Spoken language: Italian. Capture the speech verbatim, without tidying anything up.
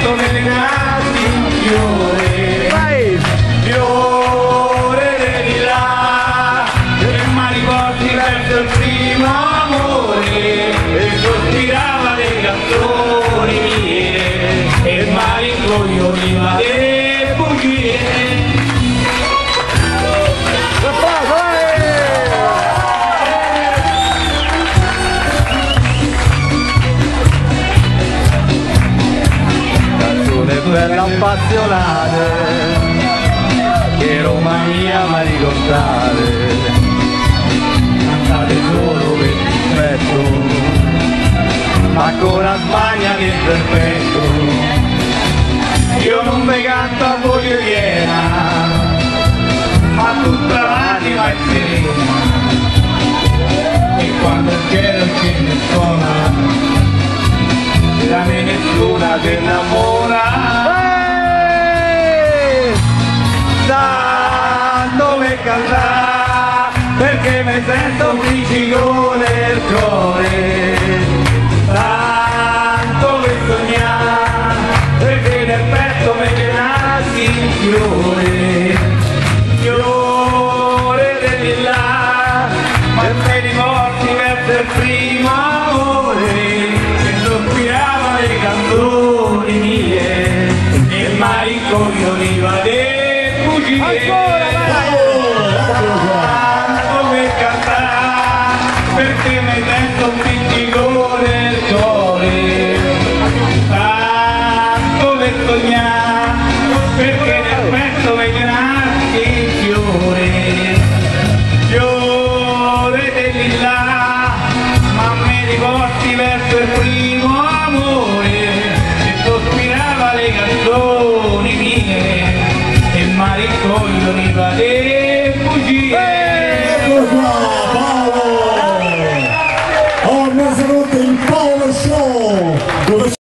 petto me ne nasci un fiore, fiore di là, che mi riporti verso il primo amore, e sospirava dei canzoni mie, e mi rincoglioniva le bugie. Bella appassionate, che Roma mia mi ricordate, cantate solo per dispetto, ma con la Spagna che perfetto, io non vi canto a voglio piena, ma tutta l'anima è serena, e quando il cielo scende e suona, da me nessuna ti innamora. Tanto mi cantare, perché mi sento un fricicone nel cuore. Tanto mi sognare, perché nel petto mi nasci un fiore, fiore di là, ma me li porti verso il primo amore, che sospirava le canzoni mie, e mi rincoglioniva le bugie. Tanto per cantare, perché mi sento un piccicone nel cuore, tanto per sognare, perché nel petto mi nasce il fiore, fiore di là, ma me li porti verso il primo amore, e sospirava le canzoni mie, e mi rincoglioniva le bugie.